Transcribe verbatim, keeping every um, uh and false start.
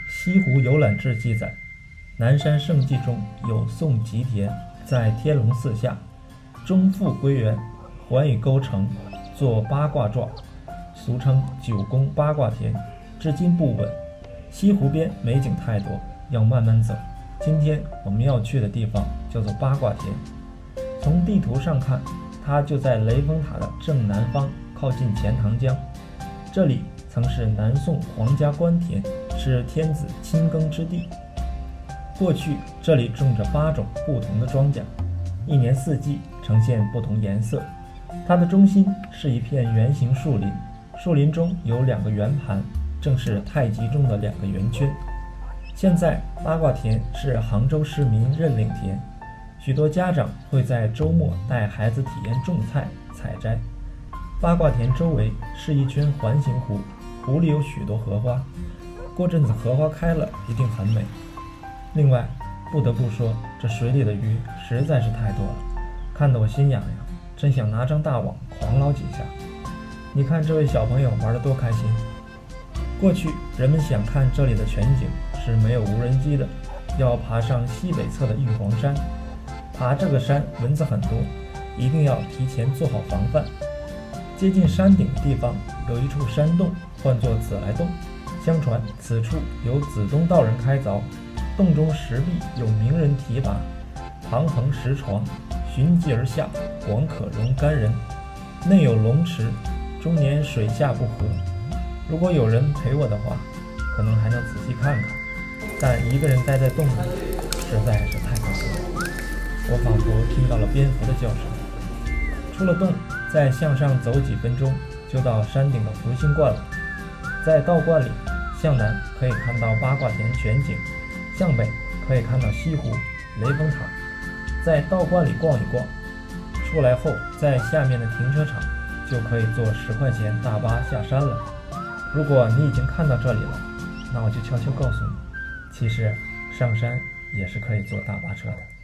西湖游览志》记载，南山圣迹中有宋吉田在天龙寺下，中复归元，环宇沟城，作八卦状，俗称九宫八卦田，至今不稳。西湖边美景太多，要慢慢走。今天我们要去的地方叫做八卦田。从地图上看，它就在雷峰塔的正南方，靠近钱塘江。这里曾是南宋皇家官田，是天子亲耕之地。过去这里种着八种不同的庄稼，一年四季呈现不同颜色。它的中心是一片圆形树林，树林中有两个圆盘，正是太极中的两个圆圈。现在八卦田是杭州市民认领田，许多家长会在周末带孩子体验种菜、采摘。八卦田周围是一圈环形湖，湖里有许多荷花，过阵子荷花开了，一定很美。另外，不得不说，这水里的鱼实在是太多了，看得我心痒痒，真想拿张大网狂捞几下。你看这位小朋友玩得多开心！过去人们想看这里的全景是没有无人机的，要爬上西北侧的玉皇山。爬这个山蚊子很多，一定要提前做好防范。接近山顶的地方有一处山洞，唤作紫来洞。相传此处由紫东道人开凿，洞中石壁有名人题跋：旁横石床，循迹而下，广可容干人。内有龙池，终年水下不涸。如果有人陪我的话，可能还能仔细看看，但一个人待在洞里实在是太可惜了。我仿佛听到了蝙蝠的叫声。出了洞，再向上走几分钟，就到山顶的福星观了。在道观里，向南可以看到八卦田全景，向北可以看到西湖、雷峰塔。在道观里逛一逛，出来后在下面的停车场就可以坐十块钱大巴下山了。如果你已经看到这里了，那我就悄悄告诉你，其实上山也是可以坐大巴车的。